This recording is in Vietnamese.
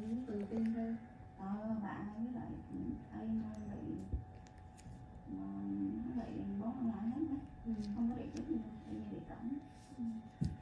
từ tin ra bạn với lại anh bị nó bị bó lại hết á, không có địa chính gì đâu, tại vì bị cổng.